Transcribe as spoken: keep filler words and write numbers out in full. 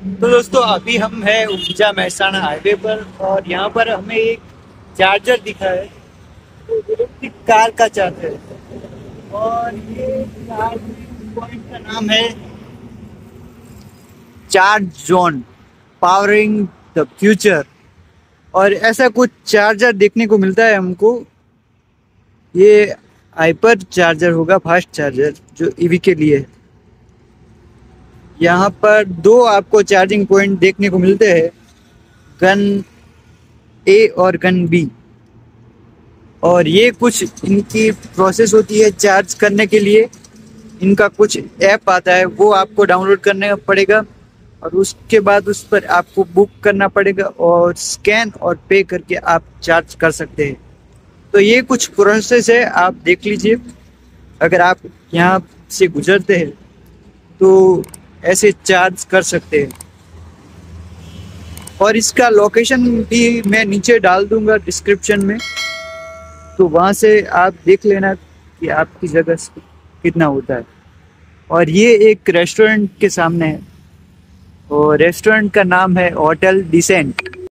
तो दोस्तों अभी हम हैं ऊंचा महसाणा हाईवे पर और यहाँ पर हमें एक चार्जर दिखा है। तो इलेक्ट्रिक कार का चार्जर है और ये चार्जिंग पॉइंट का नाम है charge zone powering the future. और ऐसा कुछ चार्जर देखने को मिलता है हमको। ये हाइपर चार्जर होगा, फास्ट चार्जर जो ईवी के लिए है। यहाँ पर दो आपको चार्जिंग पॉइंट देखने को मिलते हैं, गन ए और गन बी। और ये कुछ इनकी प्रोसेस होती है चार्ज करने के लिए। इनका कुछ ऐप आता है, वो आपको डाउनलोड करने पड़ेगा और उसके बाद उस पर आपको बुक करना पड़ेगा और स्कैन और पे करके आप चार्ज कर सकते हैं। तो ये कुछ प्रोसेस है, आप देख लीजिए। अगर आप यहाँ से गुजरते हैं तो ऐसे चार्ज कर सकते हैं। और इसका लोकेशन भी मैं नीचे डाल दूंगा डिस्क्रिप्शन में, तो वहाँ से आप देख लेना कि आपकी जगह से कितना होता है। और ये एक रेस्टोरेंट के सामने है और रेस्टोरेंट का नाम है होटल डिसेंट।